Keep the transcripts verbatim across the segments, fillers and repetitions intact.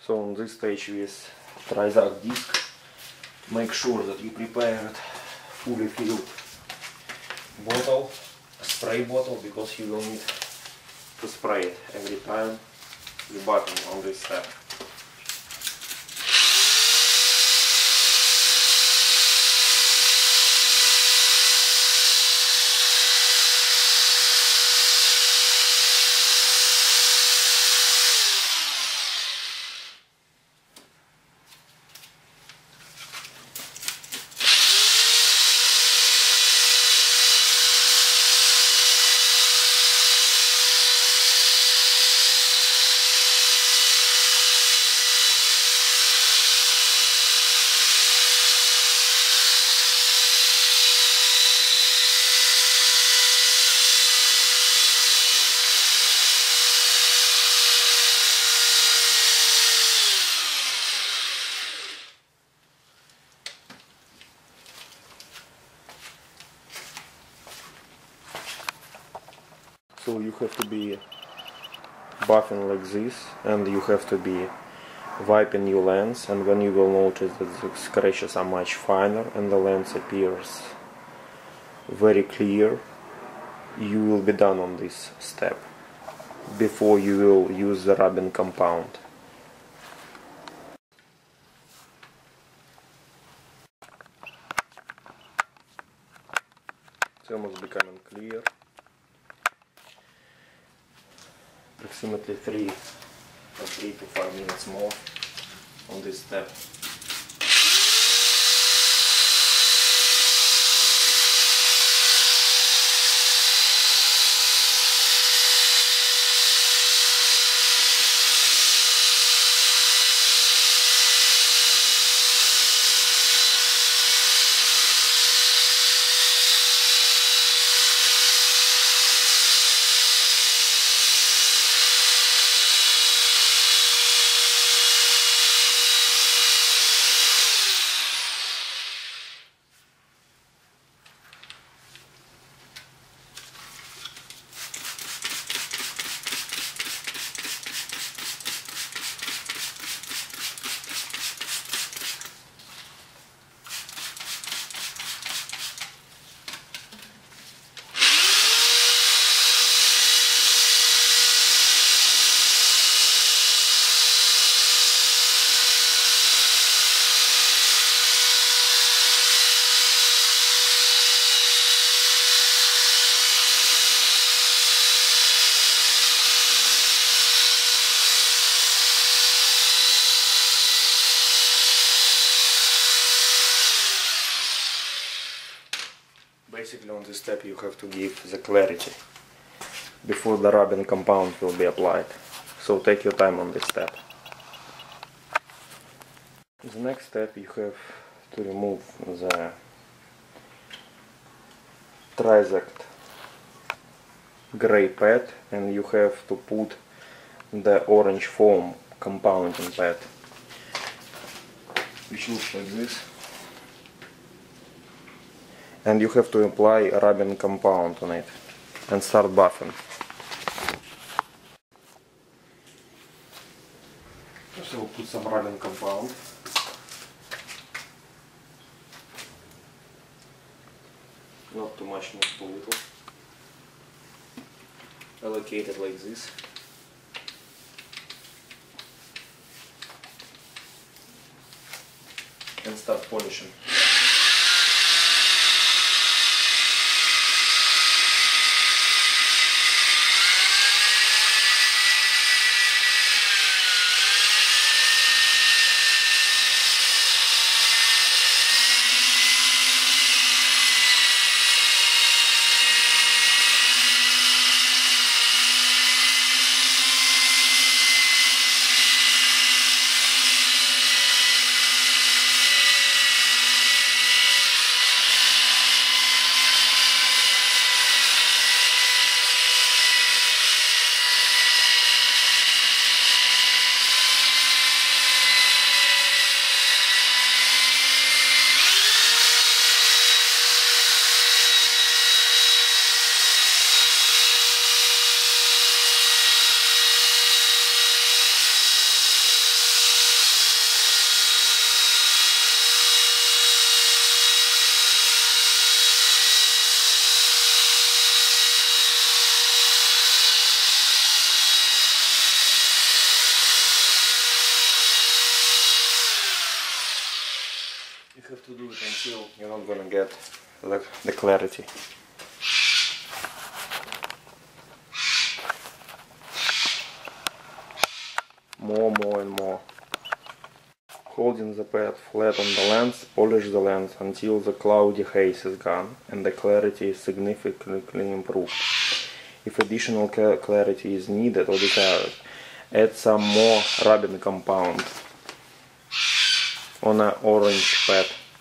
So on this stage with Trizact disc, make sure that you prepared fully filled bottle, a spray bottle, because you will need to spray it every time you button on this step. So you have to be buffing like this, and you have to be wiping your lens, and when you will notice that the scratches are much finer and the lens appears very clear, you will be done on this step before you will use the rubbing compound. It's almost becoming clear. Approximately three or three to five minutes more on this step. Basically on this step you have to give the clarity before the rubbing compound will be applied. So take your time on this step. The next step, you have to remove the Trizact gray pad, and you have to put the orange foam compounding pad, which looks like this. And you have to apply a rubbing compound on it and start buffing. So we'll put some rubbing compound. Not too much, not too little. Allocate it like this. And start polishing. have to do it until you're not gonna get the, the clarity. More, more and more. Holding the pad flat on the lens, polish the lens until the cloudy haze is gone and the clarity is significantly improved. If additional clarity is needed or desired, add some more rubbing compound on an orange pad.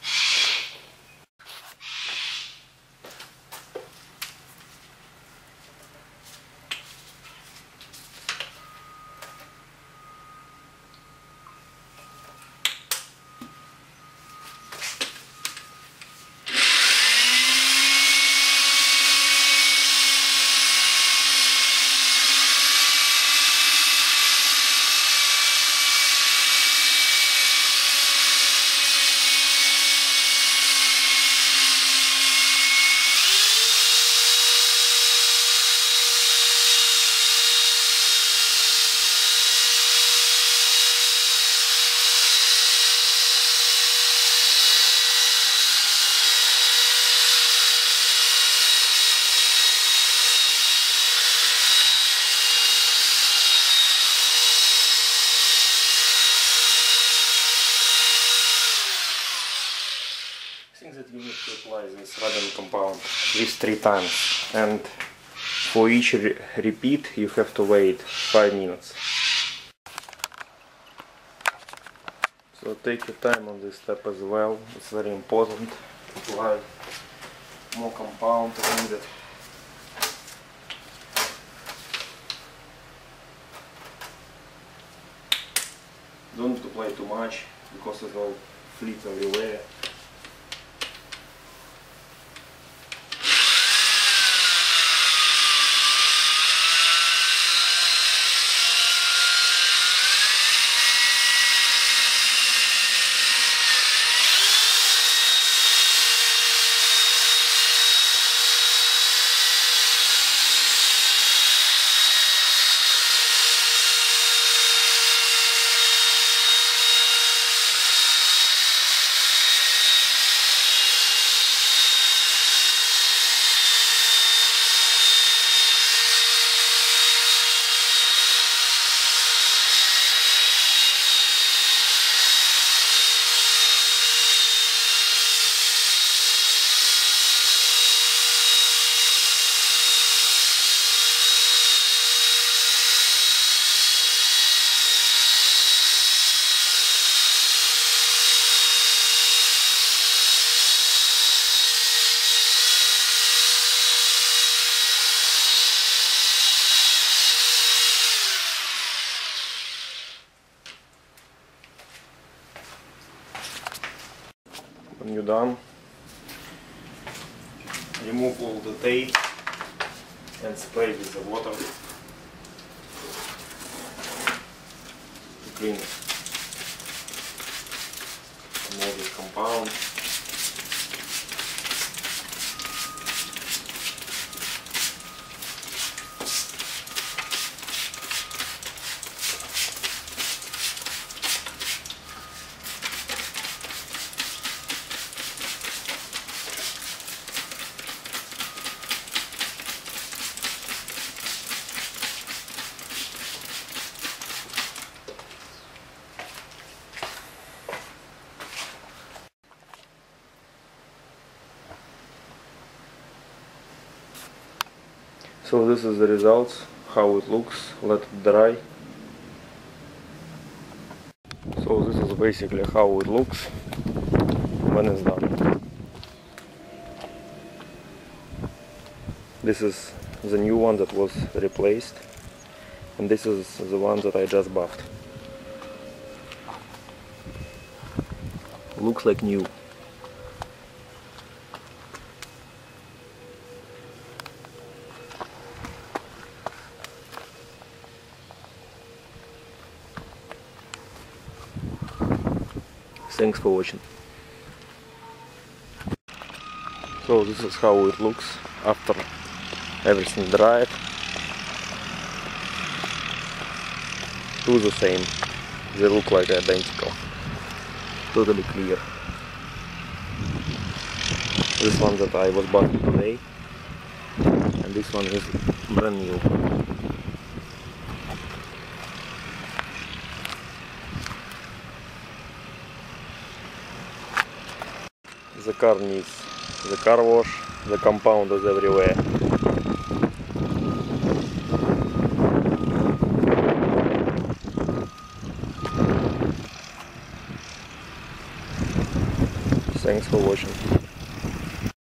I think that you need to apply this rubbing compound at least three times, and for each re repeat you have to wait five minutes. So take your time on this step as well, it's very important. Apply more compound if needed. Don't apply too much because it will fleet everywhere. When you're done, remove all the tape and spray with the water to clean all this compound. So this is the results, how it looks. Let it dry. So this is basically how it looks when it's done. This is the new one that was replaced, and this is the one that I just buffed. Looks like new. Thanks for watching. So this is how it looks after everything dried. Two the same. They look like identical. Totally clear. This one that I was bought today, and this one is brand new. The car needs the car wash, the compound is everywhere. Thanks for watching.